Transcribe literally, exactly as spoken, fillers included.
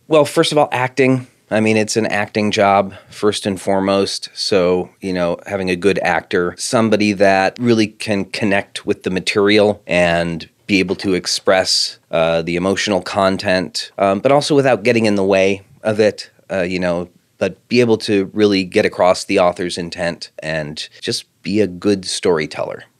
Well, first of all, acting. I mean, it's an acting job first and foremost. So, you know, having a good actor, somebody that really can connect with the material and be able to express uh, the emotional content, um, but also without getting in the way of it, uh, you know, but be able to really get across the author's intent and just be a good storyteller.